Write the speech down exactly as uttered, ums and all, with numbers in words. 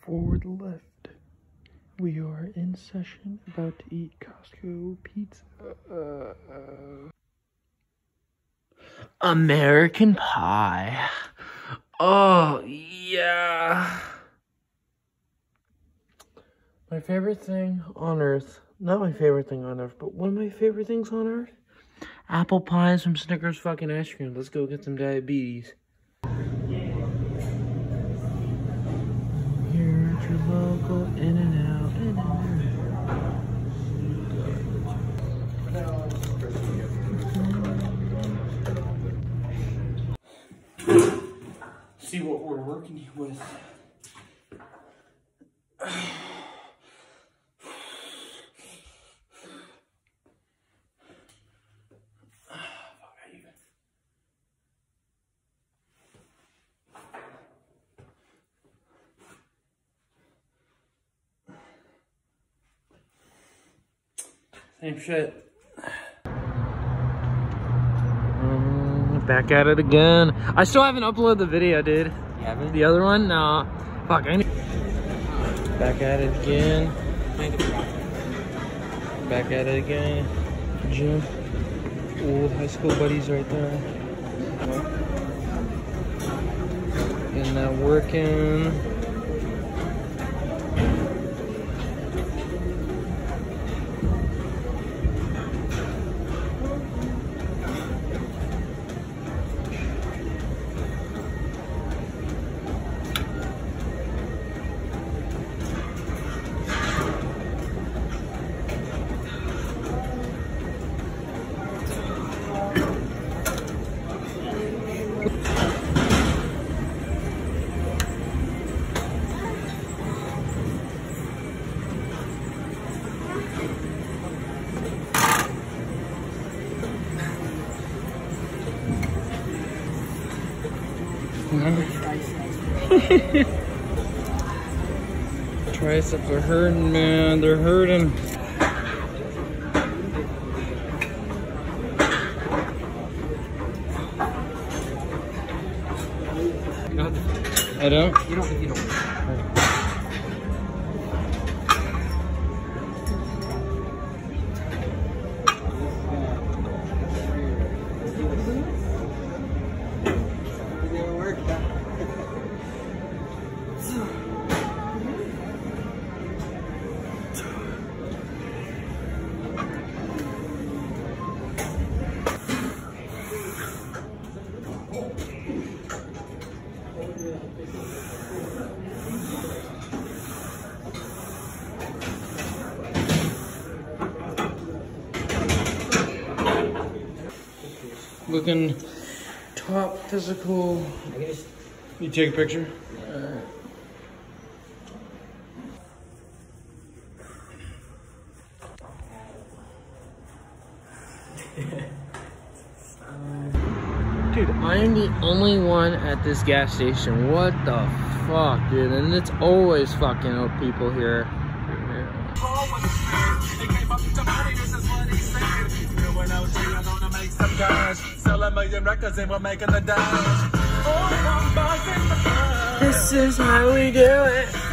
Forward left. We are in session, about to eat Costco pizza. Uh, uh. American Pie. Oh, yeah. My favorite thing on earth, not my favorite thing on earth, but one of my favorite things on earth, apple pie and some Snickers fucking ice cream. Let's go get some diabetes. Here at your local In-N-Out, In-N-Out. See what we're working with. Same shit. Um, back at it again. I still haven't uploaded the video, dude. You haven't? The other one? No. Fuck, I need. Back at it again. Back at it again. Gym. Old high school buddies right there. Getting that working. Triceps are hurting, man. They're hurting. I don't? You don't if you don't. Looking top physical. You take a picture? Uh, Dude, I am the only one at this gas station. What the fuck, dude? And it's always fucking up people here. This is how we do it.